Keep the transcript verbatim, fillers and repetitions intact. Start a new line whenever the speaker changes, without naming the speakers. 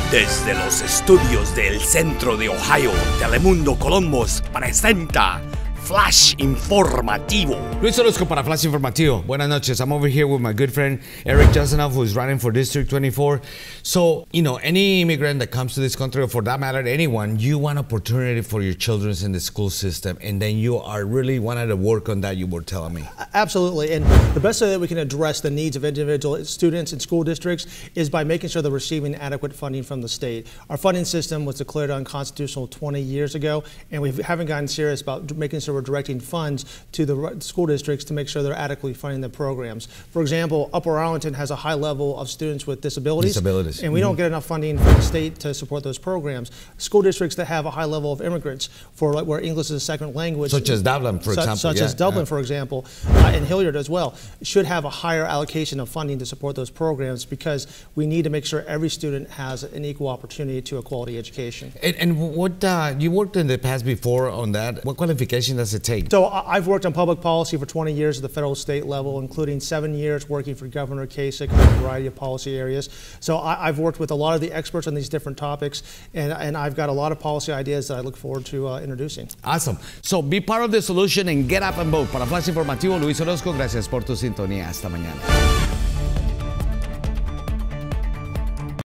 Desde los estudios del centro de Ohio, Telemundo Columbus presenta Flash Informativo.
Luis Orozco para Flash Informativo. Buenas noches. I'm over here with my good friend Eric Jasanoff, who is running for District twenty-four. So, you know, any immigrant that comes to this country, or for that matter, anyone, you want opportunity for your children in the school system, and then you are really wanted to work on that, you were telling me.
Absolutely. And the best way that we can address the needs of individual students in school districts is by making sure they're receiving adequate funding from the state. Our funding system was declared unconstitutional twenty years ago, and we haven't gotten serious about making sure we're directing funds to the school districts to make sure they're adequately funding the programs. For example, Upper Arlington has a high level of students with disabilities,
disabilities.
and we mm-hmm. don't get enough funding from the state to support those programs. School districts that have a high level of immigrants, for like where English is a second language,
such as Dublin, for
su
example,
such
yeah.
as Dublin,
yeah.
for example, uh, and Hilliard as well, should have a higher allocation of funding to support those programs, because we need to make sure every student has an equal opportunity to a quality education.
And, and what uh, you worked in the past before on that? What qualification does it take?
So I've worked on public policy for twenty years at the federal state level, including seven years working for Governor Kasich in a variety of policy areas. So I, I've worked with a lot of the experts on these different topics, and, and I've got a lot of policy ideas that I look forward to uh, introducing.
Awesome. So be part of the solution and get up and vote. Para Flash Informativo, Luis Orozco, gracias por tu sintonía. Hasta mañana.